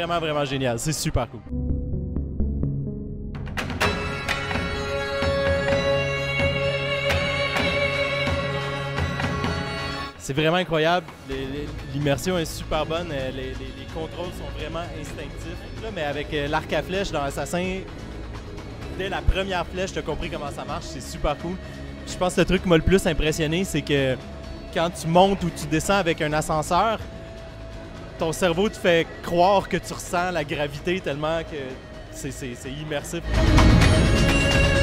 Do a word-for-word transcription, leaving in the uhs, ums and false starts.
vraiment, vraiment génial. C'est super cool. C'est vraiment incroyable. L'immersion est super bonne. Les, les, les contrôles sont vraiment instinctifs. Là, mais avec l'arc à flèche dans Assassin, dès la première flèche, tu as compris comment ça marche. C'est super cool. Je pense que le truc qui m'a le plus impressionné, c'est que quand tu montes ou tu descends avec un ascenseur, ton cerveau te fait croire que tu ressens la gravité tellement que c'est immersif.